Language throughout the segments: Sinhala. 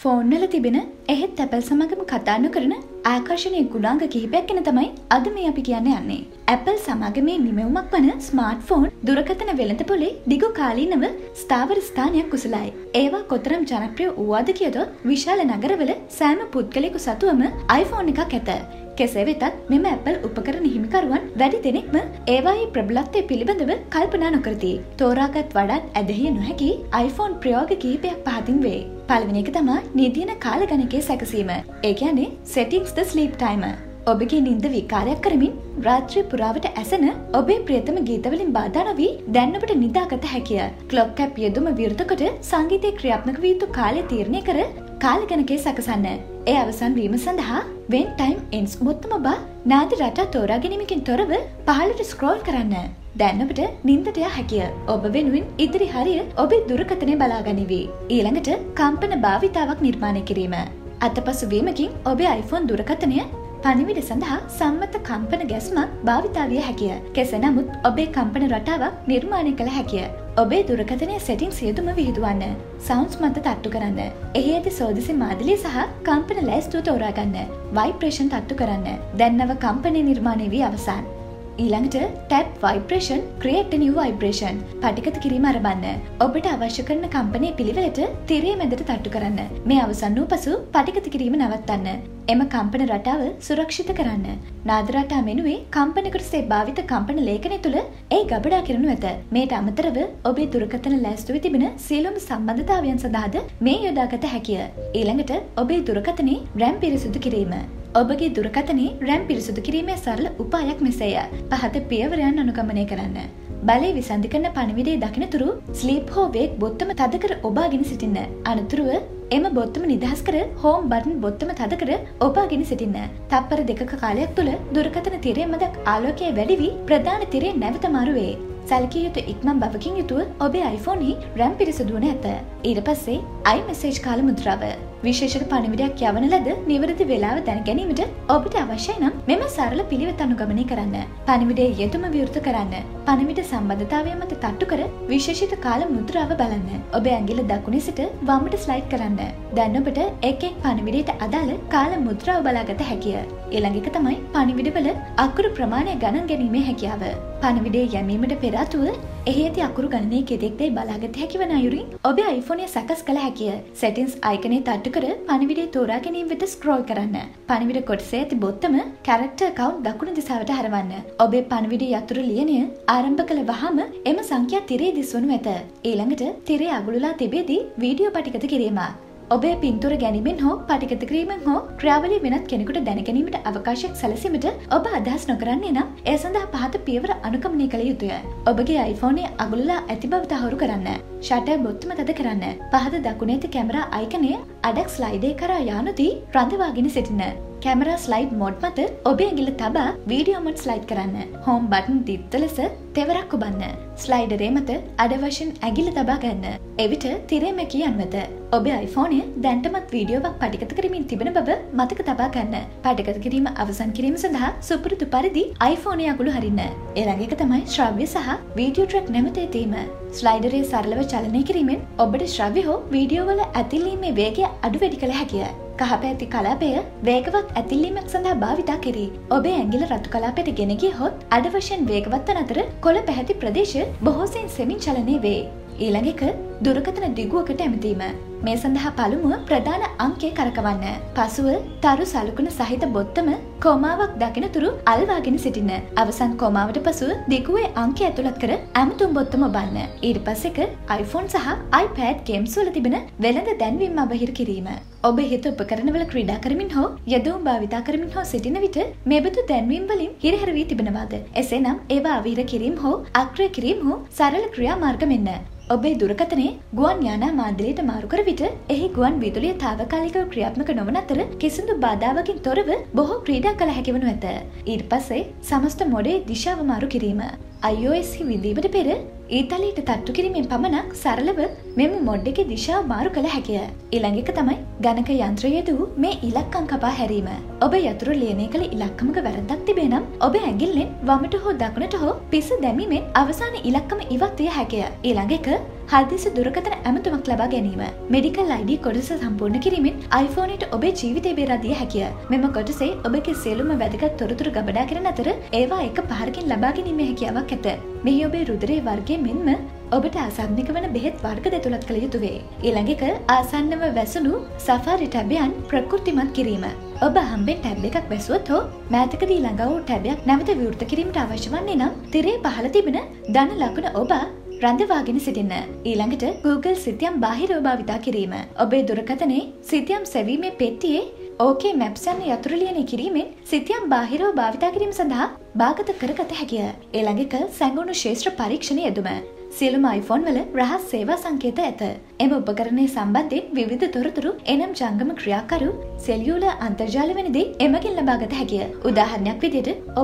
ෆෝන් වල තිබෙන එහෙත් Apple සමගම කතා නොකරන ආකර්ෂණීය ගුණාංග කිහිපයක් ගැන තමයි අද මේ අපි කියන්න යන්නේ. Apple සමගමේ නිමවුමක් වන ස්මාර්ට්ෆෝන් දුරකථන වෙළඳපොලේ දිගු කාලීනව ස්ථාවර ස්ථානයක් කුසලයි. ඒවා කොතරම් ජනප්‍රිය වූවාද කියතොත් විශාල නගරවල සෑම පුද්ගලයෙකු සතුවම iPhone එකක් ඇත. කෙසේ වෙතත් මෙම Apple උපකරණ හිමිකරුවන් වැඩි දෙනෙක්ම ඒවායේ ප්‍රබලත්වය පිළිබඳව කල්පනා නොකරති. තෝරාගත් වඩාත් ඇදහිය නොහැකි iPhone ප්‍රයෝග කිහිපයක් පහතින් වේ. පළවෙනි එක තමයි නිදින කාල ගණකයේ සැකසීම. ඒ කියන්නේ settings the sleep timer. ඔබගේ නිින්ද විකාරයක් කරමින් රාත්‍රී පුරාවට ඇසෙන ඔබේ ප්‍රියතම ගීතවලින් බාධා නොවි දැන් ඔබට නිදාගත හැකිය. ක්ලොක් ඇප් යෙදුම විරුද්ධ කොට සංගීතයේ ක්‍රියාත්මක වී යුතු කාලය තීරණය කර කාල ගණකයේ සකසන්න. ඒ අවසන් වීම සඳහා when time ends බොත්තම ඔබ නාද රටා තෝරා ගැනීමකින් තොරව පහළට ස්ක්‍රෝල් කරන්න. දැන් ඔබට නිින්දට යා හැකිය. ඔබ වෙනුවෙන් ඉදිරි හරිය ඔබේ දුරකථනය බලා ගනිවි. ඊළඟට කම්පන භාවිතාවක් නිර්මාණය කිරීම. අතපසු වීමකින් ඔබේ iPhone දුරකථනය පණිවිඩ සඳහා සම්මත කම්පන ගැස්මක් භාවිතා විය හැකිය. කෙසේ නමුත් ඔබේ කම්පන රටාවක් නිර්මාණය කළ හැකිය. ඔබේ දුරකථනයේ settings යෙදුම විහිදුවන්න. sounds මත තට්ටු කරන්න. එහි ඇති සෝදිසි මාදිලිය සහ කම්පන ලෑස්තුව තෝරා ගන්න. vibration තට්ටු කරන්න. දැන් නව කම්පනය නිර්මාණය වී අවසන්. ඊළඟට tap vibration create a new vibration පටිගත කිරීම ආරම්භන්න. ඔබට අවශ්‍ය කරන කම්පනයේ පිළිවෙලට තිරයේ මැදට තට්ටු කරන්න. මේ අවසන් වූ පසු පටිගත කිරීම නවත්තන්න. එම කම්පන රටාව සුරක්ෂිත කරන්න. නාද රටා මෙනුවේ කම්පන කොටසේ භාවිත කම්පන ලේඛනය තුළ ඒ ගබඩා කරනු ඇත. මේට අමතරව ඔබේ දුරකථන ලෑස්තුවේ තිබෙන සියලුම සම්බන්ධතාවයන් සඳහාද මේ යොදාගත හැකිය. ඊළඟට ඔබේ දුරකථනයේ RAM පිරිසුදු කිරීම. ඔබගේ දුරකථනයේ RAM පිරිසුදු කිරීමේ සරල උපායක් මෙසේය. පහත පියවරයන් අනුගමනය කරන්න. බලය විසන්ධි කරන පණිවිඩය දකිනතුරු ස්ලීප් හෝ වේක් බොත්තම තද කර ඔබාගෙන සිටින්න. අනතුරුව එම බොත්තම නිදහස් කර හෝම් බටන් බොත්තම තද කර ඔබාගෙන සිටින්න. තප්පර දෙකක කාලයක් තුළ දුරකථන තිරය මැදක් ආලෝකය වැඩි වී ප්‍රධාන තිරය නැවත මාරු වේ. සැලකිය යුතු ඉක්මන් බවකින් යුතුව ඔබේ iPhone හි RAM පිරිසුදු වන ඇත. ඊට පස්සේ iMessage කාල මුද්‍රාව. විශේෂ පණිවිඩයක් යවන ලද නිවැරදි වේලාව දැන ගැනීමට ඔබට අවශ්‍යයි නම් මෙම සරල පිළිවෙත් අනුගමනය කරන්න. පණිවිඩයේ යෙදුම විවෘත කරන්න. පණිවිඩ සම්බන්ධතාවය මත තට්ටු කර විශේෂිත කාල මුද්‍රාව බලන්න. ඔබේ ඇඟිල්ල දකුණේ සිට වමට ස්ලයිඩ් කරන්න. දැන් ඔබට එක් එක් පණිවිඩයට අදාළ කාල මුද්‍රාව බලාගත හැකිය. ඊළඟ එක තමයි පණිවිඩවල අකුරු ප්‍රමාණය ගණන් ගැනීමේ හැකියාව. පණිවිඩය යැමීමට පෙර ආතුව එහි ඇති අකුරු ගණනය කෙතෙක්දයි බලාගත හැකි වන අයුරින් ඔබේ iPhone එක සකස් කළ හැකිය. settings icon තට්ටු කර පණිවිඩය තෝරා ගැනීම වෙත ස්ක්‍රෝල් කරන්න. පණිවිඩ කොටසේ ඇති බොත්තම character count දකුණු දිශාවට හරවන්න. ඔබේ පණිවිඩය යතුරු ලියනය ආරම්භ කළ වහම එම සංඛ්‍යා තිරේ දිස්වනු ඇත. ඊළඟට තිරේ අගුලලා තිබෙදී වීඩියෝ පටිගත කිරීම. ඔබේ පින්තූර ගැනීමෙන් හෝ පටිගත කිරීමෙන් හෝ ක්‍රියාවලිය වෙනත් කෙනෙකුට දැන ගැනීමට අවකාශයක් සැලසීමට ඔබ අදහස් නොකරන්නේ නම් ඒ සඳහා පහත පියවර අනුගමනය කළ යුතුය. ඔබගේ iPhone එක අගුලලා ඇති බව තහවුරු කරන්න. ෂටර් බොත්තම තද කරන්න. පහත දකුණේ ඇති කැමරා අයිකනය අඩක් ස්ලයිඩේ කරා යානුදී රඳවාගෙන සිටින්න. කැමරා ස්ලයිඩ් මෝඩ් මත ඔබේ ඇඟිල්ල තබා වීඩියෝ මෝඩ් ස්ලයිඩ් කරන්න. හෝම් බටන් දිත්ත ලෙස තෙවරක් ඔබන්න. ස්ලයිඩරේ මත අඩ වශයෙන් ඇඟිල්ල තබා ගන්න. එවිට තිරේ මැකී යන්වත. ඔබේ iPhone එක දැන්ටමත් වීඩියෝවක් පටිගත කරමින් තිබෙන බව මතක තබා ගන්න. පටිගත කිරීම අවසන් කිරීම සඳහා සුපුරුදු පරිදි iPhone එක අගුළු හරින්න. ඊළඟ එක තමයි ශ්‍රව්‍ය සහ වීඩියෝ ට්‍රැක් නැමතේ තීම. ස්ලයිඩරේ සරලව චලනය කිරීමෙන් ඔබට ශ්‍රව්‍ය හෝ වීඩියෝ වල ඇතිල්ලීමේ වේගය අඩු වැඩි කළ හැකිය. කහපැති කලාපය වේගවත් ඇතිල්ලීමක් සඳහා භාවිතා කෙරේ. ඔබේ ඇඟිල්ල රතු කලාපයට ගෙන ගියහොත් අඩ වශයෙන් වේගවත් වන අතර කොළ පැහැති ප්‍රදේශ බොහෝසෙයින් සෙමින් චලනය වේ. ඊළඟ එක දුරකථන දිගුවකට ඇමතීම. මේ සඳහා පළමුව ප්‍රධාන අංකය කරකවන්න. පසුව තරු සලකුණ සහිත බොත්තම කොමාවක් දකිනතුරු අල්වාගෙන සිටින්න. අවසන් කොමාවට පසුව දිගුවේ අංකය ඇතුළත් කර ඇමතුම් බොත්තම ඔබන්න. ඊට පස්සෙක iPhone සහ iPad games වල තිබෙන වෙළඳ දැන්වීම් අබහිර කිරීම. ඔබ හිත උපකරණවල ක්‍රීඩා කරමින් හෝ යදවුම් භාවිතා කරමින් හෝ සිටින විට මෙබඳු දැන්වීම් වලින් හිරහැර වී තිබෙනවාද? එසේනම් ඒවා අවහිර කිරීම හෝ අක්‍රිය කිරීම හෝ සරල ක්‍රියාමාර්ග මෙන්න. ඔබේ දුරකථනයේ ගුවන් යානා මාධ්‍යයට මාරු කර විට එහි ගුවන් විදුලිය తాවකාලිකව ක්‍රියාත්මක නොවන අතර කිසිදු බාධාවකින් තොරව බොහෝ ක්‍රීඩා කළ හැකි වනු ඇත. ඊට පස්සේ සමස්ත මොඩේ දිශාව මාරු කිරීම. iOS හි විඳීමට පෙර ඊතලයට තට්ටු කිරීමෙන් පමණක් සරලව මෙම මොඩ් එකේ දිශාව මාරු කළ හැකිය. ඊළඟ එක තමයි ගණක යන්ත්‍රයේ දූ මේ ඉලක්කම් කපා හැරීම. ඔබ යතුරු ලියනය කළ ඉලක්කමක වැරද්දක් තිබේ නම් ඔබ ඇඟිල්ලෙන් වමට හෝ දකුණට හෝ පිස දැමීමෙන් අවසාන ඉලක්කම ඉවත් විය හැකිය. ඊළඟ එක හදිසි දුරකථන ඇමතුමක් ලබා ගැනීම. මෙඩිකල් ID කොටස සම්පූර්ණ කිරීමෙන් iPhone එක ඔබේ ජීවිතය බේරා දිය හැකිය. මෙම කොටසේ ඔබගේ සියලුම වැදගත් තොරතුරු ගබඩා කරන අතර ඒවා එක පහරකින් ලබා ගැනීමේ හැකියාවක් ඇත. මෙහි ඔබේ රුධිරයේ වර්ගය මෙන්ම ඔබට ආසන්නික වන බෙහෙත් වර්ග දෙතුලත් කළ යුතු වේ. ඊළඟ එක ආසන්නව වැසුණු සෆාරි ටැබයන් ප්‍රකෘතිමත් කිරීම. ඔබ හම්බෙන් ටැබ් එකක් වැසුවොත් හෝ මෑතකදී ළඟා වූ ටැබයක් නැවත විවෘත කිරීමට අවශ්‍ය වන්නේ නම් තිරේ පහළ තිබෙන ධන ලකුණ ඔබ රඳවාගෙන සිටින්න. ඊළඟට Google සිතියම් බාහිරව භාවිතා කිරීම. ඔබේ දුරකථනයේ සිතියම් සැවීමේ පෙට්ටියේ OK Maps යන යතුරු ලියන කිරීමෙන් සිතියම් බාහිරව භාවිතා කිරීම සඳහා භාගත කරගත හැකිය. ඊළඟ එක සැඟවුණු ශේෂ්ත්‍ර පරීක්ෂණ යෙදුම. සියලුම iPhone වල රහස් සේවා සංකේත ඇත. එම උපකරණය සම්බන්ධයෙන් විවිධ තොරතුරු එනම් ජංගම ක්‍රියාකරු සෙලියුලර් අන්තර්ජාල වැනි එමගින් ලබාගත හැකිය. උදාහරණයක් විදිහට ඔබ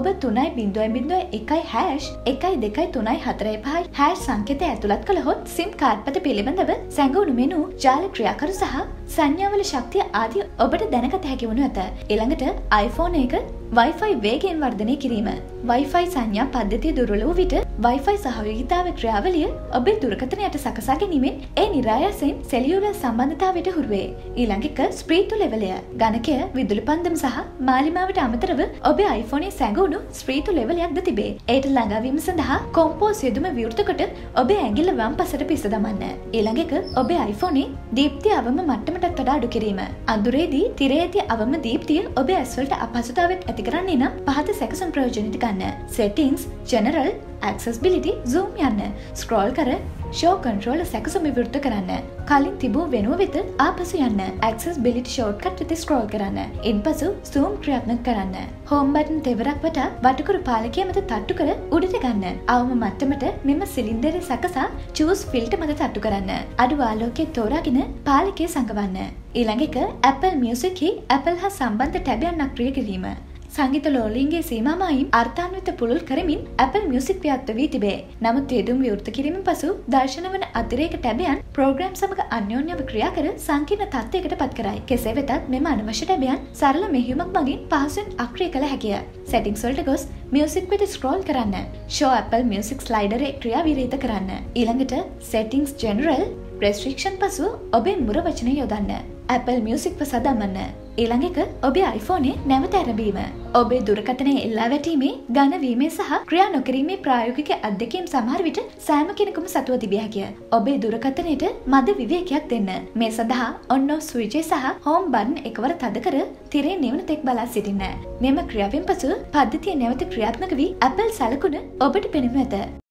3.1.1.2.3.4.5 සංකේතය ඇතුළත් කළහොත් SIM කාඩ් පත පිළිබඳව සැඟවුණු මෙනු ජාල ක්‍රියාකරු සහ සංඥාවල ශක්තිය ආදී ඔබට දැනගත හැකි වනු ඇත. ඊළඟට iPhone එක Wi-Fi වේගයෙන් වර්ධනය කිරීම. Wi-Fi සංඥා පද්ධතිය දුර්වල වූ විට Wi-Fi සහයෝගීතාවේ ක්‍රියාවලිය ඔබේ දුරකථනයට සකසා ගැනීමෙන් ඒ නිරායාසයෙන් සෙලියුලර් සම්බන්ධතාවයට හුරු වේ. ඊළඟ එක ස්ප්‍රීතු ලෙවලය. ගණකය, විදුලි පන්දම සහ මාලිමාවට අමතරව ඔබේ iPhone එකේ සැඟවුණු ස්ප්‍රීතු ලෙවලයක්ද තිබේ. ඒට ළඟාවීම සඳහා කොම්පෝස් යෙදුම විවෘත කොට ඔබේ ඇඟිල්ල වම් පසට පිස්ස දමන්න. ඊළඟ එක ඔබේ iPhone එකේ දීප්තිය අවම මට්ටමටත් වඩා අඩු කිරීම. අඳුරේදී තිරේ ඇති අවම දීප්තිය ඔබේ ඇස්වලට අපහසුතාවයක් ඇති කරන්නේ නම් පහත සැකසුම් ප්‍රයෝජනෙට ගන්න. Settings, General, Accessibility, Zoom යන්න. Scroll කර Show Control සැකසුම් විවෘත කරන්න. කලින් තිබූ වෙනුව වෙත ආපසු යන්න. Accessibility shortcut වෙත scroll කරන්න. ඉන්පසු Zoom ක්‍රියාත්මක කරන්න. Home button තෙවරක් වටා වටකුරු පාලකය මත තට්ටු කර උඩට ගන්න. අවම මට්ටමට මෙම සිලින්ඩරය සකසා Choose Filter මත තට්ටු කරන්න. අඩු ආලෝකයේ තෝරාගෙන පාලකය සංගවන්න. ඊළඟ එක Apple Music හි Apple හා සම්බන්ධ ටැබයන් අක්‍රිය කිරීම. සංගීත ලෝලින්ගේ සීමාමයින් අර්ථාන්විත පුළුල් කරමින් Apple Music ව්‍යාප්ත වී තිබේ. නමුත් යෙදුම් විවෘත කිරීමෙන් පසු දර්ශන වන අතිරේක ටැබයන් ප්‍රෝග්‍රෑම් සමග අන්‍යෝන්‍යව ක්‍රියා කර සංකීර්ණ තත්ත්වයකට පත් කරයි. කෙසේ වෙතත් මෙම අනවශ්‍ය ටැබයන් සරල මෙහෙයුමක් මගින් පහසුවෙන් අක්‍රිය කළ හැකිය. Settings වලට ගොස් Music වෙත scroll කරන්න. Show Apple Music slider එක ක්‍රියා විරහිත කරන්න. ඊළඟට Settings General Restriction පසු ඔබේ මුර වචනය යොදන්න. Apple Music පසදමන්න. ඊළඟ එක ඔබේ iPhone එක නැවත ආරම්භීම. ඔබේ දුරකථනයේ එල්ලා වැටීමේ, ඝනවීමේ සහ ක්‍රියා නොකිරීමේ ප්‍රායෝගික අත්දැකීම් සමහර විට සෑම කෙනෙකුම සතුව තිබිය හැකිය. ඔබේ දුරකථනයට මද විවේකයක් දෙන්න. මේ සඳහා on off switch සහ home button එකවර තද කර තිරේ නිවන තෙක් බලා සිටින්න. මෙම ක්‍රියාවෙන් පසු පද්ධතිය නැවත ක්‍රියාත්මක වී Apple සලකුණ ඔබට පෙනෙනු ඇත.